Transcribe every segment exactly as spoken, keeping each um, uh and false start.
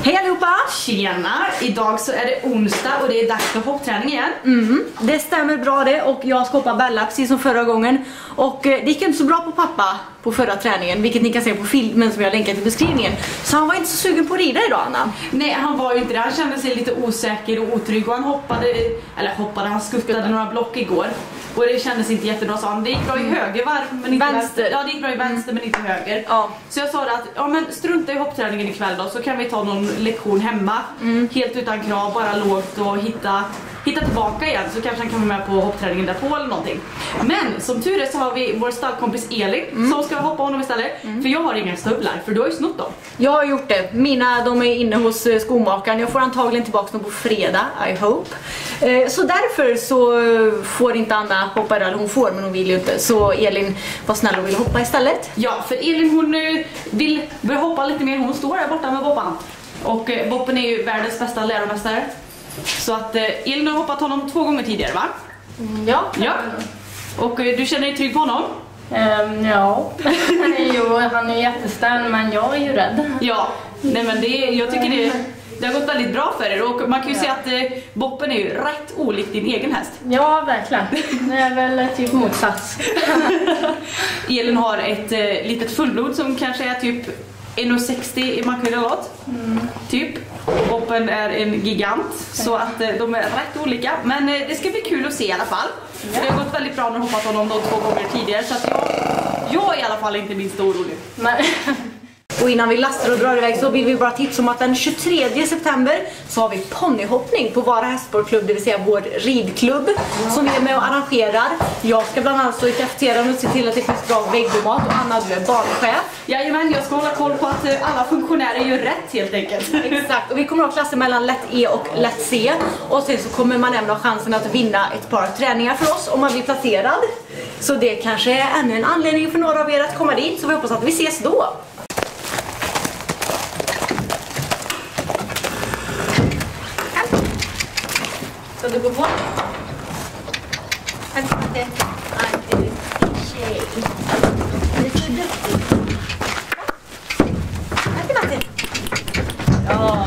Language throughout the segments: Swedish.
Hej allihopa! Tjena! Idag så är det onsdag och det är dags för hoppträning igen. Mm, det stämmer bra det, och jag ska hoppa Bella precis som förra gången. Och eh, det gick inte så bra på pappa på förra träningen, vilket ni kan se på filmen som jag länkat i beskrivningen. Så han var inte så sugen på att rida idag, Anna. Nej, han var ju inte det. Han kände sig lite osäker och otrygg och han hoppade, eller hoppade, han skuttade några block igår. Och det kändes inte jättebra, sa han. Det gick bra i höger varv, men inte vänster. Ja, det gick bra i vänster men inte höger. Ja. Så jag sa att, ja men strunta i hoppträningen ikväll då, så kan vi ta någon lektion hemma. Mm. Helt utan krav, bara lågt och hitta, hitta tillbaka igen. Så kanske han kan vara med på hoppträningen där på eller någonting. Men som tur är så har vi vår stallkompis Elin mm. som ska hoppa honom istället. Mm. För jag har inga stövlar, för du har ju snott dem. Jag har gjort det. Mina, de är inne hos skomakaren. Jag får antagligen tillbaka dem på fredag, I hope. Så därför så får inte Anna hoppa där, hon får men hon vill ju inte. Så Elin var snäll och vill hoppa istället. Ja, för Elin hon vill börja hoppa lite mer. Hon står där borta med Boppan. Och Boppen är ju världens bästa läromästare. Så att Elin har hoppat honom två gånger tidigare, va? Ja. Ja. Och du känner dig trygg på honom? Um, ja, han är ju han är jättestärn, men jag är ju rädd. Ja, nej men det, jag tycker det, det har gått väldigt bra för er. Och man kan ju ja. se att eh, Boppen är ju rätt olik din egen häst. Ja, verkligen. Det är väl typ motsats. Elin har ett eh, litet fullblod som kanske är typ en sextio i makrillot. Mm. Typ. Boppen är en gigant, så att eh, de är rätt olika. Men eh, det ska bli kul att se i alla fall. Ja. Det har gått väldigt bra när jag hoppat honom de två gånger tidigare. Så att jag, jag är i alla fall inte minst orolig. Nej. Och innan vi lastar och drar iväg så vill vi bara tipsa om att den tjugotredje september så har vi ponnyhoppning på Vara Hästsportklubb, det vill säga vår ridklubb som vi är med och arrangerar. Jag ska bland annat stå i kafeterian och se till att det finns bra vegomat, och Anna, du är barnchef. Jajamän, jag ska hålla koll på att alla funktionärer gör rätt helt enkelt. Exakt, och vi kommer att ha klasser mellan lätt E och lätt C. Och sen så kommer man även ha chansen att vinna ett par träningar för oss om man blir placerad. Så det kanske är ännu en anledning för några av er att komma dit, så vi hoppas att vi ses då. Så du går på? Vänta, det är en tjej. Det är så duktigt. Vänta, Martin. Ja.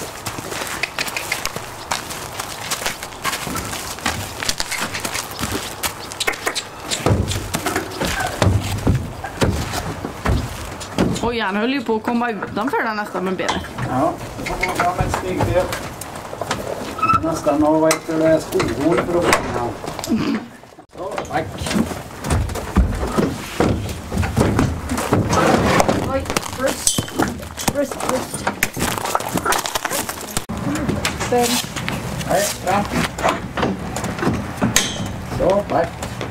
Oj, han höll ju på att komma utanför den nästan med benet. Ja, det var med ett steg till. Nästan har varit skohål för att få den. Så, tack. Oj, bröst. Bröst, bröst. Nej, fram. Så, tack.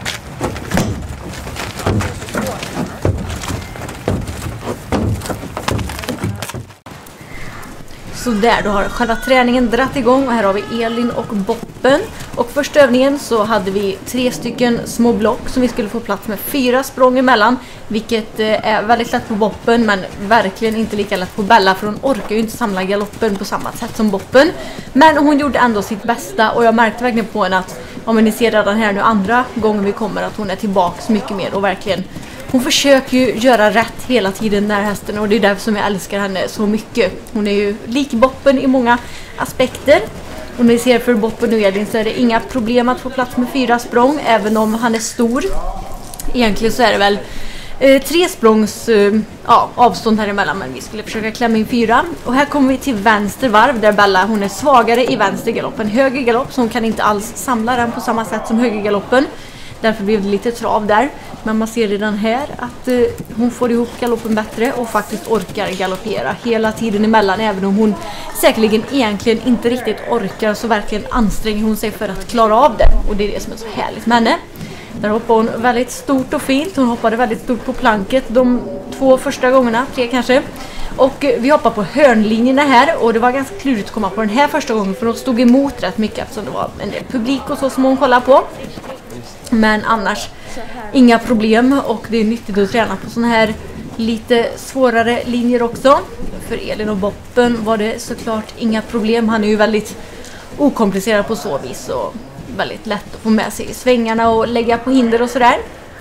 Så där, då har själva träningen dratt igång och här har vi Elin och Boppen. Och första övningen så hade vi tre stycken små block som vi skulle få plats med fyra språng emellan. Vilket är väldigt lätt på Boppen, men verkligen inte lika lätt på Bella, för hon orkar ju inte samla galoppen på samma sätt som Boppen. Men hon gjorde ändå sitt bästa och jag märkte verkligen på henne att, om ni ser redan här nu andra gången vi kommer, att hon är tillbaka mycket mer och verkligen... Hon försöker ju göra rätt hela tiden när hästen, och det är därför som jag älskar henne så mycket. Hon är ju lik Boppen i många aspekter. Och när vi ser för Boppen och Elin så är det inga problem att få plats med fyra språng, även om han är stor. Egentligen så är det väl eh, tre språngs eh, ja, avstånd här emellan, men vi skulle försöka klämma in fyra. Och här kommer vi till vänster varv där Bella, hon är svagare i vänster galopp. En höger galopp, så hon kan inte alls samla den på samma sätt som högergaloppen. Därför blev det lite trav där. Men man ser redan här att eh, hon får ihop galoppen bättre och faktiskt orkar galoppera hela tiden emellan. Även om hon säkerligen egentligen inte riktigt orkar, så verkligen anstränger hon sig för att klara av det. Och det är det som är så härligt med henne. Där hoppar hon väldigt stort och fint. Hon hoppade väldigt stort på planket de två första gångerna, tre kanske. Och eh, vi hoppar på hörnlinjerna här, och det var ganska klurigt att komma på den här första gången, för de stod emot rätt mycket eftersom det var en del publik och så som hon kollade på. Men annars inga problem, och det är nyttigt att träna på såna här lite svårare linjer också. För Elin och Boppen var det såklart inga problem. Han är ju väldigt okomplicerad på så vis och väldigt lätt att få med sig i svängarna och lägga på hinder och sådär.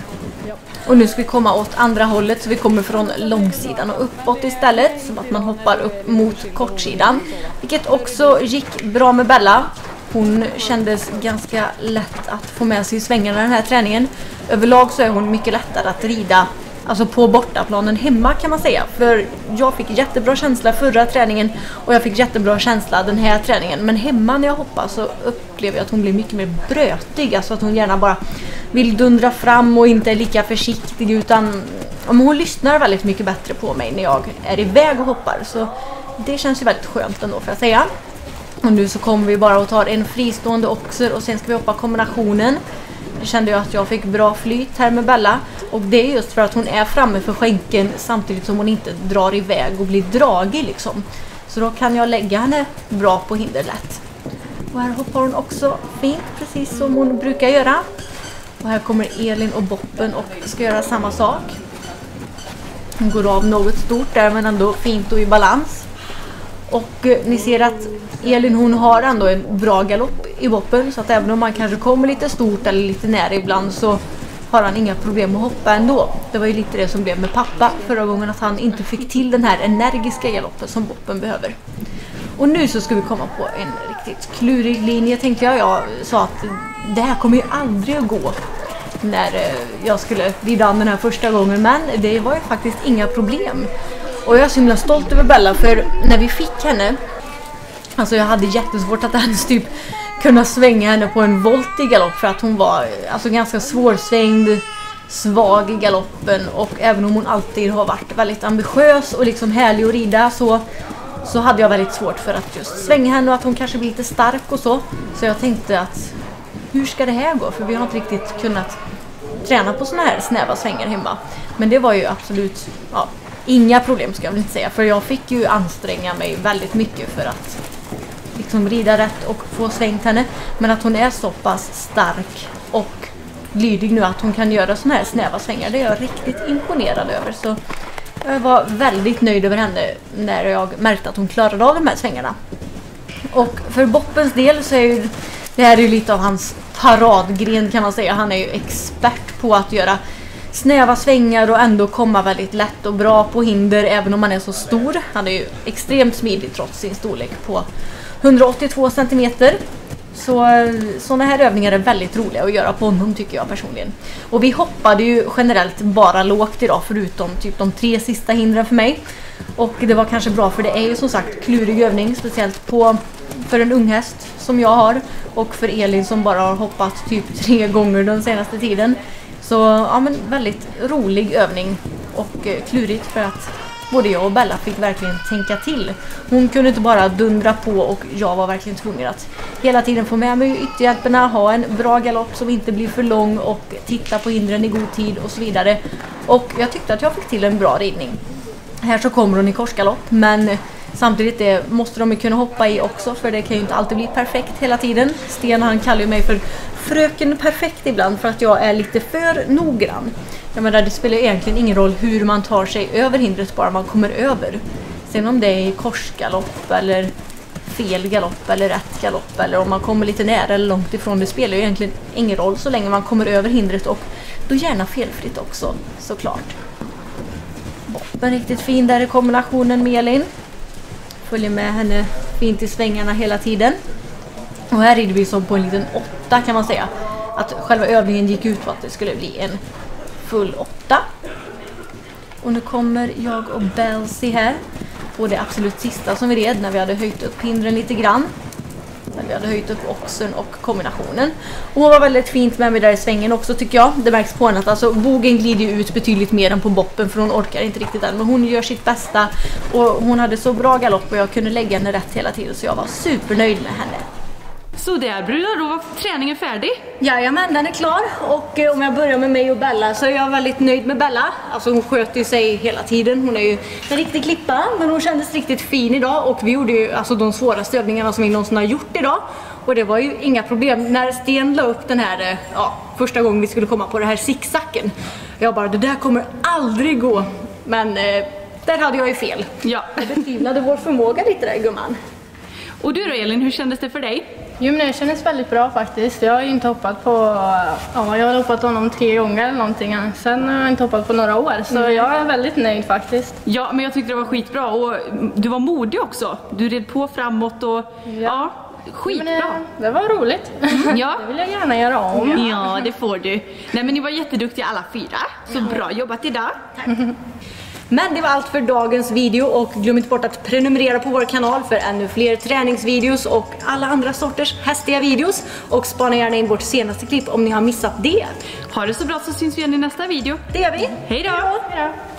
Och nu ska vi komma åt andra hållet, så vi kommer från långsidan och uppåt istället, som att man hoppar upp mot kortsidan. Vilket också gick bra med Bella. Hon kändes ganska lätt att få med sig i svängarna den här träningen. Överlag så är hon mycket lättare att rida, alltså på bortaplanen hemma kan man säga. För jag fick jättebra känsla förra träningen och jag fick jättebra känsla den här träningen. Men hemma när jag hoppar så upplever jag att hon blir mycket mer brötig. Alltså att hon gärna bara vill dundra fram och inte är lika försiktig, utan om hon lyssnar väldigt mycket bättre på mig när jag är iväg och hoppar. Så det känns ju väldigt skönt ändå, för att säga. Och nu så kommer vi bara att ta en fristående oxer och sen ska vi hoppa kombinationen. Jag kände ju att jag fick bra flyt här med Bella. Och det är just för att hon är framme för skänken samtidigt som hon inte drar iväg och blir dragig liksom. Så då kan jag lägga henne bra på hinder lätt. Och här hoppar hon också fint, precis som hon brukar göra. Och här kommer Elin och Boppen och ska göra samma sak. Hon går av något stort där, men ändå fint och i balans. Och eh, ni ser att Elin, hon har ändå en bra galopp i Boppen, så att även om man kanske kommer lite stort eller lite nära ibland så har han inga problem att hoppa ändå. Det var ju lite det som blev med pappa förra gången, att han inte fick till den här energiska galoppen som Boppen behöver. Och nu så ska vi komma på en riktigt klurig linje, tänkte jag. Jag sa att det här kommer ju aldrig att gå när jag skulle rida an den här första gången, men det var ju faktiskt inga problem. Och jag är så himla stolt över Bella, för när vi fick henne, alltså jag hade jättesvårt att ens typ kunna svänga henne på en volt i galopp, för att hon var alltså ganska svårsvängd, svag i galoppen, och även om hon alltid har varit väldigt ambitiös och liksom härlig att rida, så så hade jag väldigt svårt för att just svänga henne och att hon kanske blir lite stark och så. Så jag tänkte att hur ska det här gå? För vi har inte riktigt kunnat träna på såna här snäva svängar hemma. Men det var ju absolut ja, inga problem, ska jag väl inte säga. För jag fick ju anstränga mig väldigt mycket för att liksom rida rätt och få svängt henne. Men att hon är så pass stark och lydig nu att hon kan göra såna här snäva svängar, det är jag riktigt imponerad över. Så jag var väldigt nöjd över henne när jag märkte att hon klarade av de här svängarna. Och för Boppens del så är ju det här är ju lite av hans paradgren, kan man säga. Han är ju expert på att göra snäva svängar och ändå komma väldigt lätt och bra på hinder även om man är så stor. Han är ju extremt smidig trots sin storlek på hundraåttiotvå centimeter. Så sådana här övningar är väldigt roliga att göra på honom, tycker jag personligen. Och vi hoppade ju generellt bara lågt idag, förutom typ de tre sista hindren för mig. Och det var kanske bra, för det är ju som sagt klurig övning, speciellt på, för en ung häst som jag har. Och för Elin som bara har hoppat typ tre gånger den senaste tiden. Så ja, men väldigt rolig övning och eh, klurigt, för att både jag och Bella fick verkligen tänka till. Hon kunde inte bara dundra på och jag var verkligen tvungen att hela tiden få med mig ytterhjälperna, ha en bra galopp som inte blir för lång och titta på hindren i god tid och så vidare. Och jag tyckte att jag fick till en bra ridning. Här så kommer hon i korsgalopp, men samtidigt det måste de ju kunna hoppa i också, för det kan ju inte alltid bli perfekt hela tiden. Sten, han kallar ju mig för fröken perfekt ibland för att jag är lite för noggrann. Jag menar, det spelar egentligen ingen roll hur man tar sig över hindret, bara man kommer över. Sen om det är korsgalopp eller fel galopp eller rätt galopp, eller om man kommer lite nära eller långt ifrån, det spelar ju egentligen ingen roll så länge man kommer över hindret, och då gärna felfritt också, såklart. Boppen riktigt fin där i kombinationen med Elin. Följer med henne fint i svängarna hela tiden. Och här rider vi som på en liten åtta, kan man säga. Att själva övningen gick ut på att det skulle bli en full åtta. Och nu kommer jag och Belsie här på det absolut sista som vi red, när vi hade höjt upp hindren lite grann. När vi hade höjt upp oxen och kombinationen. Och hon var väldigt fint med mig där i svängen också, tycker jag. Det märks på henne att alltså, bogen glider ju ut betydligt mer än på Boppen, för hon orkar inte riktigt än. Men hon gör sitt bästa och hon hade så bra galopp och jag kunde lägga henne rätt hela tiden, så jag var supernöjd med henne. Så där brudar, då var träningen färdig. Jajamän, den är klar. Och eh, om jag börjar med mig och Bella, så är jag väldigt nöjd med Bella. Alltså hon sköter sig hela tiden. Hon är ju en riktig klippa, men hon kändes riktigt fin idag. Och vi gjorde ju alltså de svåraste övningarna som vi någonsin har gjort idag. Och det var ju inga problem. När Sten la upp den här, eh, ja, första gången vi skulle komma på det här zigzacken. Jag bara, det där kommer aldrig gå. Men eh, där hade jag ju fel. Ja. Jag betvivlade vår förmåga lite där, gumman. Och du då, Elin, hur kändes det för dig? Gymnasiet känns väldigt bra faktiskt. Jag har ju inte hoppat på, ja, jag har hoppat honom tre gånger eller någonting. Sen har jag inte hoppat på några år, så mm. jag är väldigt nöjd faktiskt. Ja, men jag tyckte det var skitbra och du var modig också. Du red på framåt och ja, ja skitbra. Det, det var roligt. Mm, ja. Det vill jag gärna göra om. Ja, det får du. Nej, men ni var jätteduktiga alla fyra. Så bra jobbat idag. Tack. Men det var allt för dagens video och glöm inte bort att prenumerera på vår kanal för ännu fler träningsvideos och alla andra sorters hästiga videos. Och spana gärna in vårt senaste klipp om ni har missat det. Ha det så bra, så syns vi igen i nästa video. Det gör vi. Hej då! Hej då!